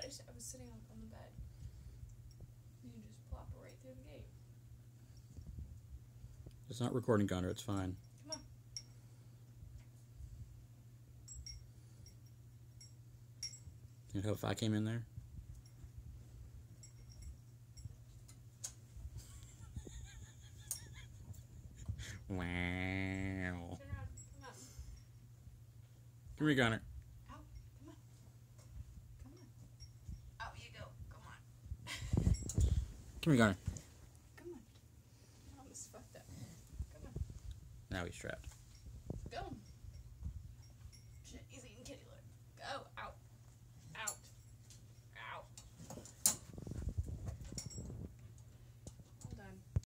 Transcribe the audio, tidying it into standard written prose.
I was sitting on the bed. You just plop her right through the gate. It's not recording, Connor. It's fine. Come on. You know if I came in there? Wow. Turn around. Come on. Come here, Connor. Out. Come on. Come on. Out you go. Come on. Come here, Connor. Come on. I almost fucked up. Come on. Now he's trapped.